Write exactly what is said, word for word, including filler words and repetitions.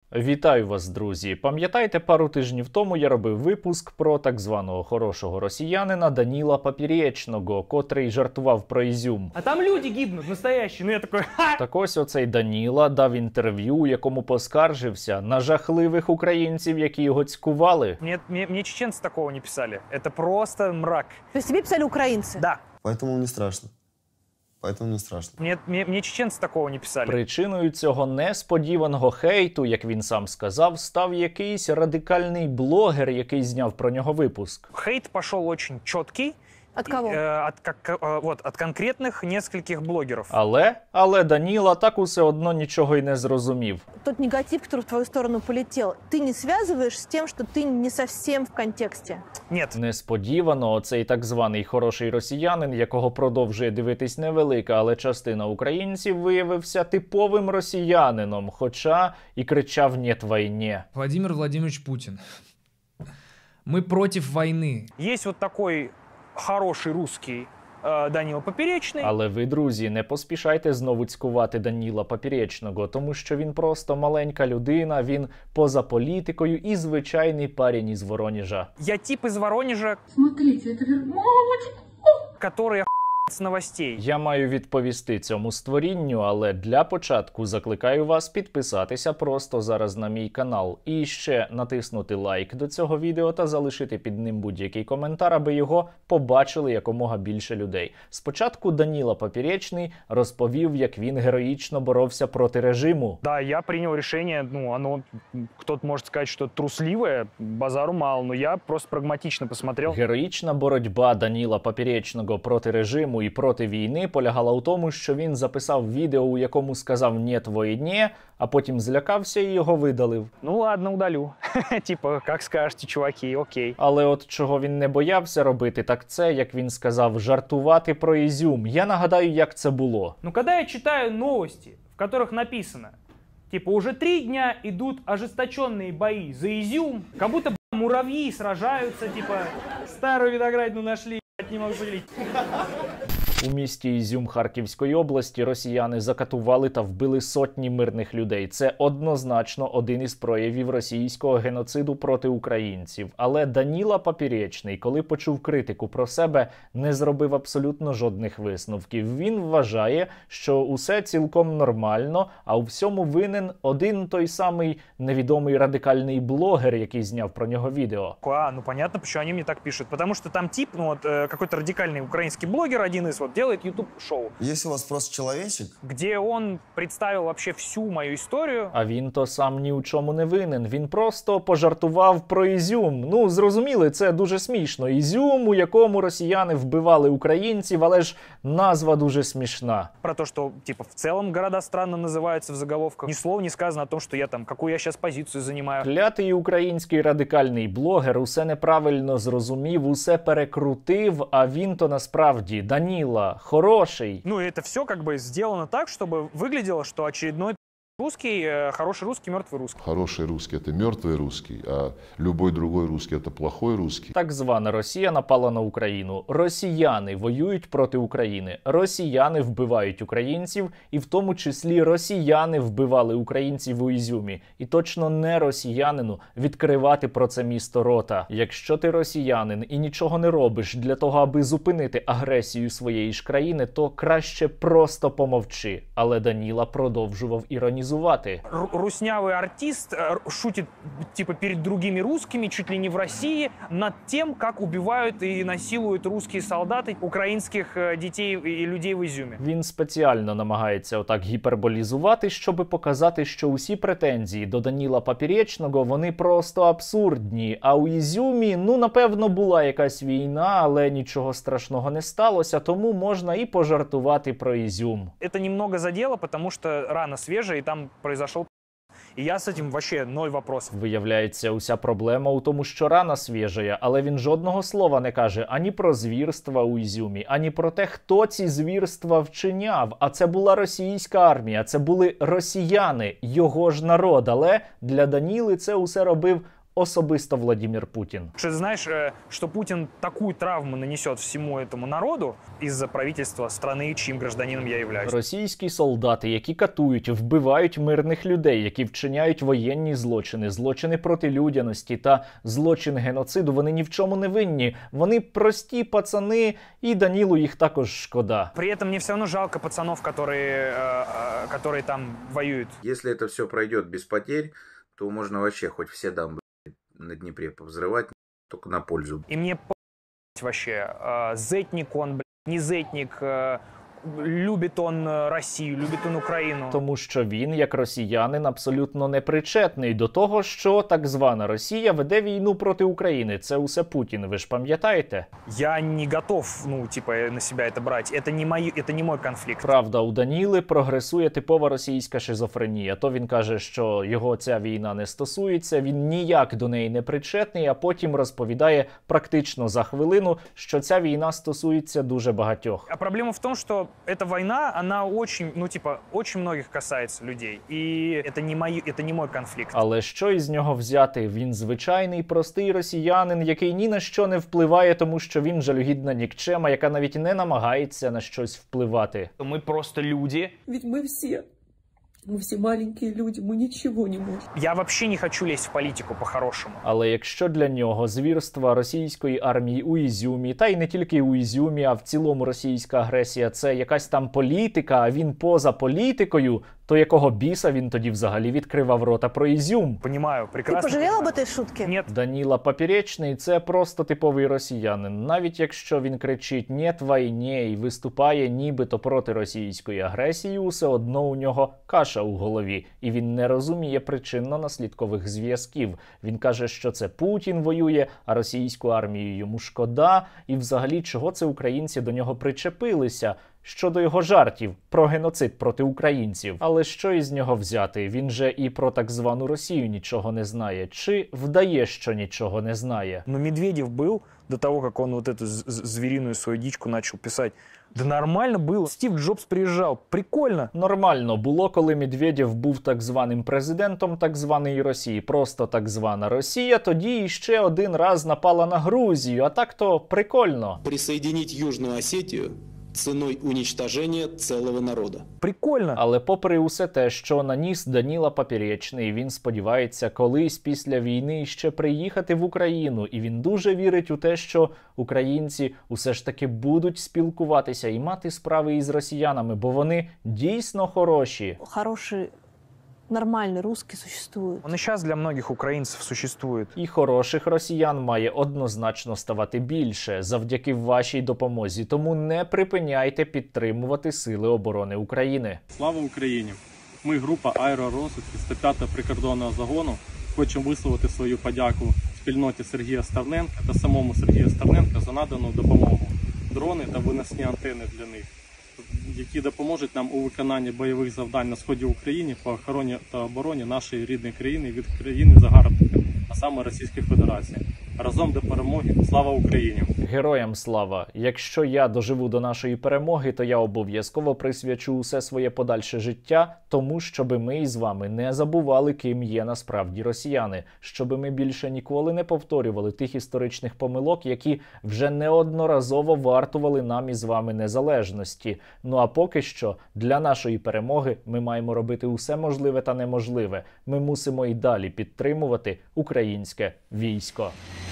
Вітаю вас, друзі! Пам'ятаєте, пару тижнів тому я робив випуск про так званого хорошого росіянина Даніла Поперечного, котрий жартував про Ізюм. А там люди гибнуть, настоящі. Ну я такой, ха! Так ось оцей Даніла дав інтерв'ю, у якому поскаржився на жахливих українців, які його цькували. Мне, мне, мне чеченцы такого не писали. Это просто мрак. То есть тебе писали украинцы? Да. Поэтому не страшно. Поэтому не страшно. Мне, мне, мне чеченцы такого не писали. Причиною цього несподіваного хейту, як він сам сказав, став якийсь радикальний блогер, який зняв про нього випуск. Хейт пошел очень четкий. От кого? Э, от, как, э, вот, от конкретных нескольких блогеров. Але, але Даніла так усе одно нічого й не зрозумів. Тот негатив, который в твою сторону полетел, ты не связываешь с тем, что ты не совсем в контексте? Нет. Несподівано оцей так званий хороший росіянин, якого продовжує дивитись невелика, але частина українців, виявився типовим росіянином, хоча і кричав «Нєт війні». Владимир Владимирович Путин. Мы против войны. Есть вот такой хороший русский э, Данила Поперечный. Але ви, друзі, не поспішайте знову цькувати Даніла Поперечного, тому що він просто маленька людина, він поза політикою і звичайний парень із Воронежа. Я тип из Воронежа. Смотрите, это вер... Мамочка! Который с новостей. Я маю відповісти цьому створінню, але для початку закликаю вас підписатися просто зараз на мій канал. І ще натиснути лайк до цього відео та залишити під ним будь-який коментар, аби його побачили якомога більше людей. Спочатку Даніла Поперечний розповів, як він героїчно боровся проти режиму. Да, я принял решение, ну, оно, кто-то может сказать, что трусливое, базару мало, но я просто прагматично посмотрел. Героїчна боротьба Даніла Поперечного проти режиму і проти війни полягала у тому, що він записав відео, у якому сказав «Нєт війні», а потім злякався і його видалив. Ну ладно, удалю. Типа, как скажете, чуваки, окей. Але от чого він не боявся робити, так це, як він сказав, жартувати про Ізюм. Я нагадаю, як це було. Ну, когда я читаю новости, в которых написано, типа, уже три дня идут ожесточенные бои за Изюм, как будто, б***, муравьи сражаются, типа, старую виноградину нашли, б***, не могу поделить. У місті Ізюм Харківської області росіяни закатували та вбили сотні мирних людей. Це однозначно один із проявів російського геноциду проти українців. Але Даніла Поперечний, коли почув критику про себе, не зробив абсолютно жодних висновків. Він вважає, що усе цілком нормально, а у всьому винен один той самий невідомий радикальний блогер, який зняв про нього відео. А, ну понятно, почему они мне так пишут. Потому что там тип, ну вот, э, какой-то радикальный украинский блогер, один из, вот, делает YouTube-шоу. Если у вас просто человечек, Где он представил вообще всю мою историю. А він то сам ні у чому не винен. Він просто пожартував про Ізюм. Ну, зрозуміли, це дуже смішно. Ізюм, у якому росіяни вбивали українців, але ж назва дуже смішна. Про то, что, типа, в целом города странно называются в заголовках. Ни слова не сказано о том, что я там, какую я сейчас позицию занимаю. Клятий український радикальний блогер усе неправильно зрозумів, усе перекрутив, а він то насправді Даніла хороший. Ну, и это все как бы сделано так, чтобы выглядело, что очередной русский, э, хороший русский, мертвый русский. Хороший русский – это мертвый русский, а любой другой русский – это плохой русский. Так звана Росія напала на Україну. Росіяни воюють проти України. Росіяни вбивають українців, і в тому числі росіяни вбивали українців у Ізюмі. І точно не росіянину відкривати про це місто рота. Якщо ти росіянин і нічого не робиш для того, аби зупинити агресію своєї ж країни, то краще просто помовчи. Але Даніла продовжував іронізувати. Ру- Руснявый артист э, шутит, типа, перед другими русскими, чуть ли не в России, над тем, как убивают и насилуют русские солдаты украинских э, детей и людей в Изюме. Він спеціально намагається отак гіперболізувати, щоб показати, що усі претензії до Даніла Поперечного, вони просто абсурдні. А у Ізюмі, ну, напевно, була якась війна, але нічого страшного не сталося, тому можна і пожартувати про Ізюм. Это немного задело, потому что рана свежая, и там произошел. И я с этим вообще ноль вопросов. Виявляється, уся проблема у тому, що рана свіжає, але він жодного слова не каже ані про звірства у Ізюмі, ані про те, хто ці звірства вчиняв. А це була російська армія, це були росіяни, його ж народ. Але для Даніли це усе робив особисто Владимир Путін. Ты знаешь, что Путин такую травму нанесет всему этому народу из-за правительства страны, чьим гражданином я являюсь? Російські солдати, які катують, вбивають мирних людей, які вчиняють воєнні злочини, злочини проти людяності та злочин геноциду, вони ні в чому не винні. Вони прості пацани, і Данілу їх також шкода. При этом мне все равно жалко пацанов, которые, э, которые там воюют. Если это все пройдет без потерь, то можно вообще хоть все дамбы на Днепре повзрывать, только на пользу. И мне по***ть вообще, э, зетник он, блядь, не зетник, э, любить он Росію, любить он Україну. Тому що він, як росіянин, абсолютно непричетний до того, що так звана Росія веде війну проти України. Це усе Путін, ви ж пам'ятаєте? Я не готов, ну, типа, на себя это брать. Это не мой, это не мой конфликт. Правда, у Даніли прогресує типова російська шизофренія. То він каже, що його ця війна не стосується, він ніяк до неї не причетний, а потім розповідає практично за хвилину, що ця війна стосується дуже багатьох. А проблема в том, что эта война, она очень, ну, типа, очень многих касается людей. И это не мой, это не мой конфликт. Але що із нього взяти? Він звичайний, простий росіянин, який ні на що не впливає, тому що він жалюгідна нікчема, яка навіть не намагається на щось впливати. Мы просто люди. Ведь мы все, мы все маленькие люди, мы ничего не можем. Я вообще не хочу лезть в политику по-хорошему. Але якщо для нього звірства російської армії у Ізюмі, та й не тільки у Ізюмі, а в цілому російська агресія – це якась там політика, а він поза політикою, то якого біса він тоді взагалі відкривав рота про Ізюм? Понимаю, Ты прекрасно. пожалел об понимаю. этой шутке? Нет. Даніла Поперечний – це просто типовий росіянин. Навіть якщо він кричить «Нєт війні» і виступає нібито проти російської агресії, усе одно у нього каша у голові. І він не розуміє причинно-наслідкових зв'язків. Він каже, що це Путін воює, а російську армію йому шкода. І взагалі, чого це українці до нього причепилися? Щодо його жартів про геноцид проти українців. Але що із нього взяти? Він же і про так звану Росію нічого не знає. Чи вдає, що нічого не знає? Но Медведев был, до того, как он вот эту з- з- звериную свою дичку начал писать, да нормально было. Стив Джобс приезжал, прикольно. Нормально було, коли Медведєв був так званим президентом так званої Росії. Просто так звана Росія тоді іще один раз напала на Грузію. А так-то прикольно. Присоединить Южную Осетию ценой уничтожения целого народа. Прикольно. Але попри усе те, що наніс Даніла Поперечний, він сподівається колись після війни ще приїхати в Україну. І він дуже вірить у те, що українці усе ж таки будуть спілкуватися і мати справи із росіянами, бо вони дійсно хороші. Хороший, нормальный русский существует. Он и сейчас для многих украинцев существует. І хороших росіян має однозначно ставати більше завдяки вашій допомозі. Тому не припиняйте підтримувати Сили оборони України. Слава Україні! Ми, група аеророзвідки сто п'ятого прикордонного загону, хочемо висловити свою подяку спільноті Сергія Ставненка та самому Сергію Ставненка за надану допомогу, дрони та виносні антени для них, які допоможуть нам у виконанні бойових завдань на сході України по охороні та обороні нашої рідної країни від країни-загарбника, а саме Російської Федерації. Разом до перемоги! Слава Україні! Героям слава! Якщо я доживу до нашої перемоги, то я обов'язково присвячу усе своє подальше життя тому, щоби ми із вами не забували, ким є насправді росіяни, щоби ми більше ніколи не повторювали тих історичних помилок, які вже неодноразово вартували нам із вами незалежності. Ну а поки що, для нашої перемоги ми маємо робити усе можливе та неможливе. Ми мусимо і далі підтримувати українське військо.